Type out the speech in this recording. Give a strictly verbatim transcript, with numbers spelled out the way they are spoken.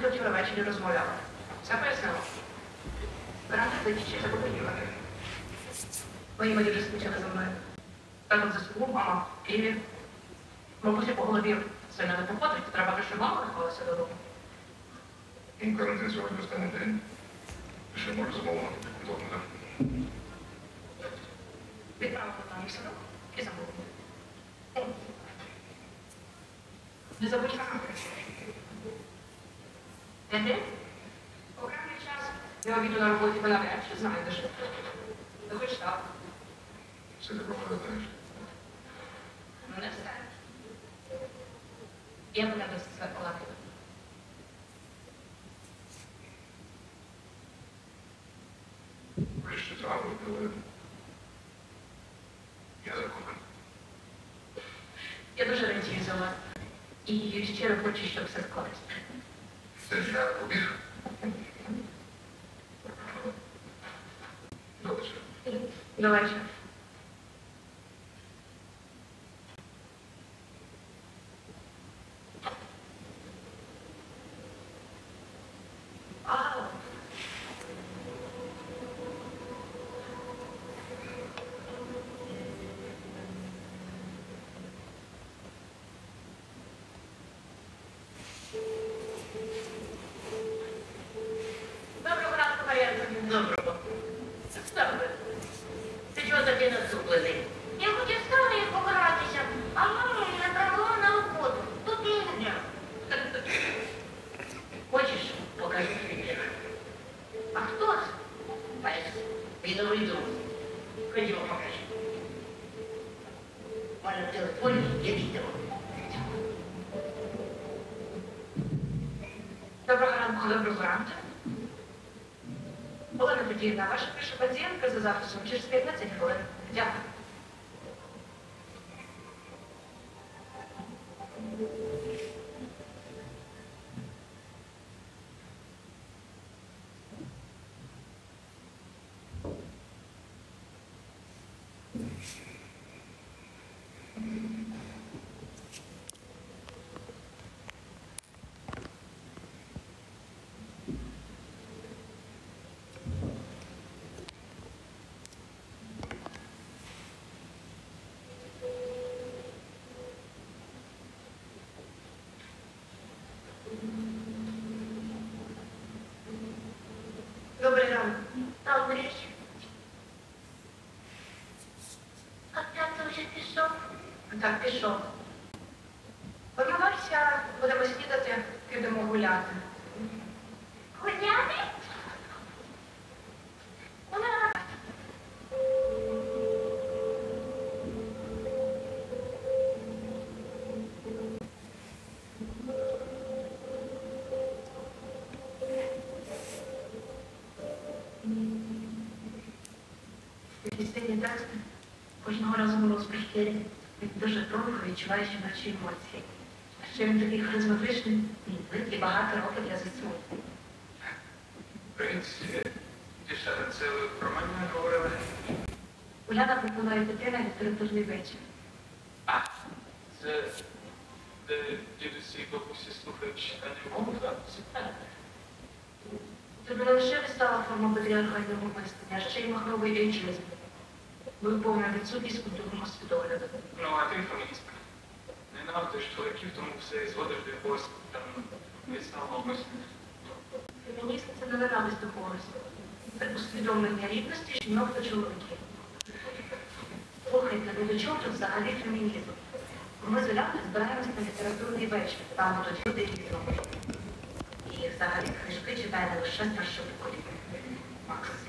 ти вчора ввечері розмовляла? Все пояснила? Рано вичі, заподіяла. Мої мої вже скучили за мною. Тато в ЗСУ, мама в Києві. Мабуть, по голові сильно не походить, то треба, щоб мама рахувалася додому. Ну, карантин сьогодні останній день. Ще можу замовити. Добре, так? Відправила там в садок і забула. Не забудь факти. Де? Окремий час. Я обіду на роботі, вона навряд чи знає, де жити. Ти хоч так. Все ти про мене знаєш. Ну, не все. Я буду без себе плакати. Ви ще травили, але я закоханий. Я дуже радію за вас. І щиро хочу, щоб все склалося. Це ж я побіг. До вечора. До вечора. Ау. Доброго ранку, Мар'янко. Доброго. Що ви? Ти чого такий насуплений? Я хотів з Танею погратися, а мама мене провела на роботу. Тут нельзя. Хочеш, покажу тобі. А хто це? Пес. Мій новий друг. Ходімо, покажи. У мене в телефоні є відео. Доброго ранку, доброго ранку. Олена Петрівна, ваша перша пацієнтка за записом через п'ятнадцять хвилин. Дякую. Добрий ранок. Добрий. А тато вже пішов? Так, пішов. Помивайся, будемо снідати, підемо гуляти. Гуляти? Ура! Пісенні тексти кожного разу голос приштирі. Він дуже тонко відчуваєш наші емоції. А ще він такий харизматичний, і багато років для ЗСУ. В принципі, дівчата, це ви про мене говорили? Уляна пропонує піти на літературний вечір. А, це де дідусі і бабусі слухають читання мови, так? Це не лише вистава форма патріархального мислення, а ще й махровий ейджизм. Повна відсутність культурного світогляду. Ну, а ти феміністка. Ненавидиш чоловіків, тому все зводиш до якогось там відсталого мислення. Фемінізм – це не ненависть до когось. Це усвідомлення рівності жінок та чоловіків. Слухайте, ну до чого тут взагалі фемінізм? Ми з Уляною збираємося на літературний вечір, там будуть люди різного. І взагалі книжки читає не лише старше покоління. Макс.